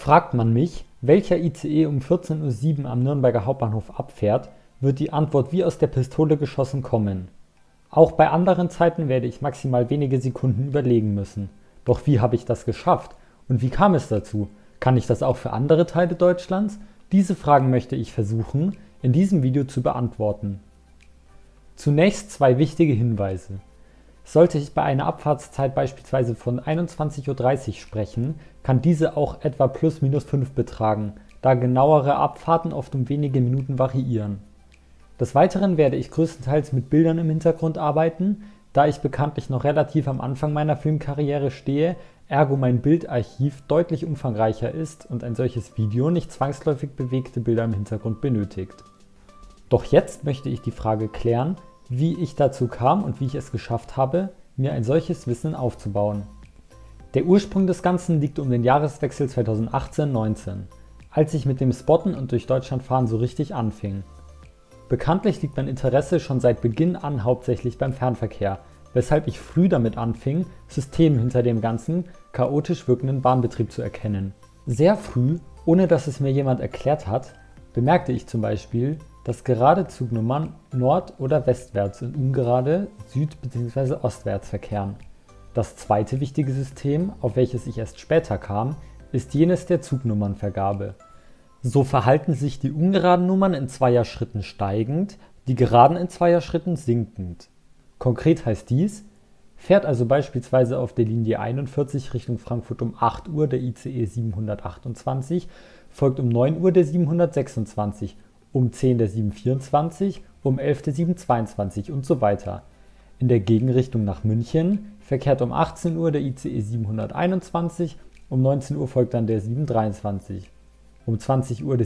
Fragt man mich, welcher ICE um 14:07 Uhr am Nürnberger Hauptbahnhof abfährt, wird die Antwort wie aus der Pistole geschossen kommen. Auch bei anderen Zeiten werde ich maximal wenige Sekunden überlegen müssen. Doch wie habe ich das geschafft? Und wie kam es dazu? Kann ich das auch für andere Teile Deutschlands? Diese Fragen möchte ich versuchen, in diesem Video zu beantworten. Zunächst zwei wichtige Hinweise. Sollte ich bei einer Abfahrtszeit beispielsweise von 21:30 Uhr sprechen, kann diese auch etwa +/- 5 betragen, da genauere Abfahrten oft um wenige Minuten variieren. Des Weiteren werde ich größtenteils mit Bildern im Hintergrund arbeiten, da ich bekanntlich noch relativ am Anfang meiner Filmkarriere stehe, ergo mein Bildarchiv deutlich umfangreicher ist und ein solches Video nicht zwangsläufig bewegte Bilder im Hintergrund benötigt. Doch jetzt möchte ich die Frage klären, wie ich dazu kam und wie ich es geschafft habe, mir ein solches Wissen aufzubauen. Der Ursprung des Ganzen liegt um den Jahreswechsel 2018/19, als ich mit dem Spotten und durch Deutschland fahren so richtig anfing. Bekanntlich liegt mein Interesse schon seit Beginn an hauptsächlich beim Fernverkehr, weshalb ich früh damit anfing, Systeme hinter dem ganzen chaotisch wirkenden Bahnbetrieb zu erkennen. Sehr früh, ohne dass es mir jemand erklärt hat, bemerkte ich zum Beispiel, dass gerade Zugnummern nord- oder westwärts und ungerade süd- bzw. ostwärts verkehren. Das zweite wichtige System, auf welches ich erst später kam, ist jenes der Zugnummernvergabe. So verhalten sich die ungeraden Nummern in Zweierschritten steigend, die geraden in Zweierschritten sinkend. Konkret heißt dies, fährt also beispielsweise auf der Linie 41 Richtung Frankfurt um 8 Uhr der ICE 728, folgt um 9 Uhr der 726, um 10 der 724, um 11 der 722 und so weiter. In der Gegenrichtung nach München verkehrt um 18 Uhr der ICE 721, um 19 Uhr folgt dann der 723, um 20 Uhr der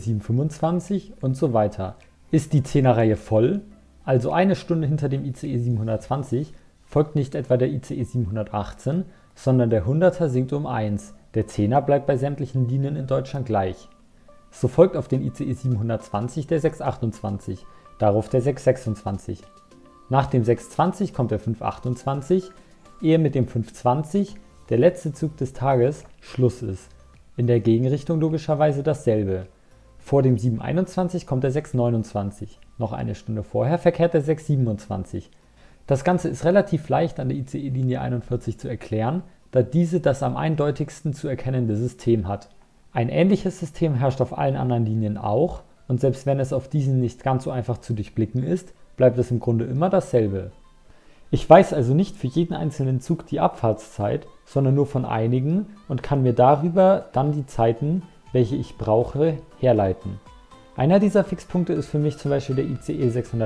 725 und so weiter. Ist die 10er-Reihe voll, also eine Stunde hinter dem ICE 720, folgt nicht etwa der ICE 718, sondern der 100er sinkt um 1, der 10er bleibt bei sämtlichen Linien in Deutschland gleich. So folgt auf den ICE 720 der 628, darauf der 626. Nach dem 620 kommt der 528, ehe mit dem 520, der letzte Zug des Tages, Schluss ist. In der Gegenrichtung logischerweise dasselbe. Vor dem 721 kommt der 629, noch eine Stunde vorher verkehrt der 627. Das Ganze ist relativ leicht an der ICE-Linie 41 zu erklären, da diese das am eindeutigsten zu erkennende System hat. Ein ähnliches System herrscht auf allen anderen Linien auch, und selbst wenn es auf diesen nicht ganz so einfach zu durchblicken ist, bleibt es im Grunde immer dasselbe. Ich weiß also nicht für jeden einzelnen Zug die Abfahrtszeit, sondern nur von einigen und kann mir darüber dann die Zeiten, welche ich brauche, herleiten. Einer dieser Fixpunkte ist für mich zum Beispiel der ICE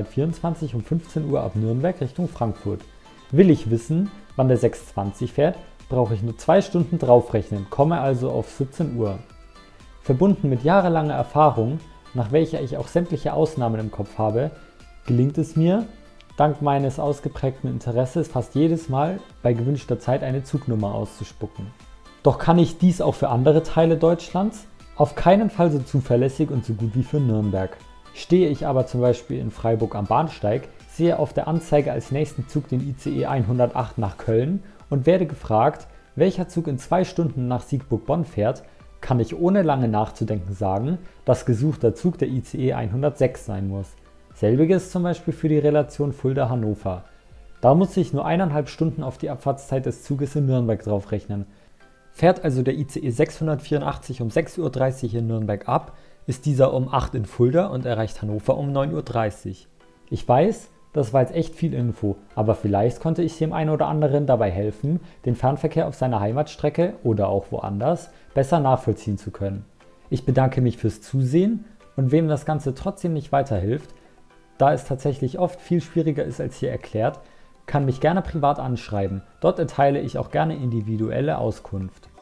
624 um 15 Uhr ab Nürnberg Richtung Frankfurt. Will ich wissen, wann der 620 fährt, brauche ich nur 2 Stunden draufrechnen, komme also auf 17 Uhr. Verbunden mit jahrelanger Erfahrung, nach welcher ich auch sämtliche Ausnahmen im Kopf habe, gelingt es mir, dank meines ausgeprägten Interesses fast jedes Mal bei gewünschter Zeit eine Zugnummer auszuspucken. Doch kann ich dies auch für andere Teile Deutschlands? Auf keinen Fall so zuverlässig und so gut wie für Nürnberg. Stehe ich aber zum Beispiel in Freiburg am Bahnsteig, sehe auf der Anzeige als nächsten Zug den ICE 108 nach Köln und werde gefragt, welcher Zug in 2 Stunden nach Siegburg-Bonn fährt, kann ich ohne lange nachzudenken sagen, dass gesuchter Zug der ICE 106 sein muss. Selbiges zum Beispiel für die Relation Fulda-Hannover. Da muss ich nur 1,5 Stunden auf die Abfahrtszeit des Zuges in Nürnberg draufrechnen. Fährt also der ICE 684 um 6:30 Uhr in Nürnberg ab, ist dieser um 8 in Fulda und erreicht Hannover um 9:30 Uhr. Ich weiß, das war jetzt echt viel Info, aber vielleicht konnte ich dem einen oder anderen dabei helfen, den Fernverkehr auf seiner Heimatstrecke oder auch woanders besser nachvollziehen zu können. Ich bedanke mich fürs Zusehen und wem das Ganze trotzdem nicht weiterhilft, da es tatsächlich oft viel schwieriger ist als hier erklärt, kann mich gerne privat anschreiben. Dort erteile ich auch gerne individuelle Auskunft.